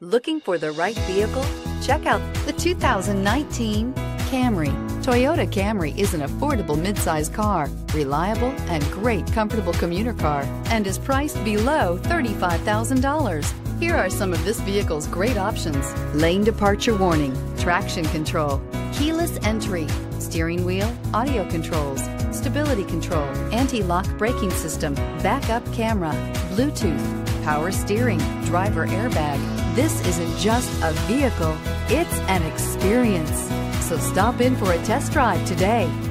Looking for the right vehicle? Check out the 2019 Camry. Toyota Camry is an affordable midsize car, reliable and great comfortable commuter car, and is priced below $35,000. Here are some of this vehicle's great options: lane departure warning, traction control, keyless entry, steering wheel audio controls, stability control, anti-lock braking system, backup camera, Bluetooth, power steering, driver airbag. This isn't just a vehicle, it's an experience. So stop in for a test drive today.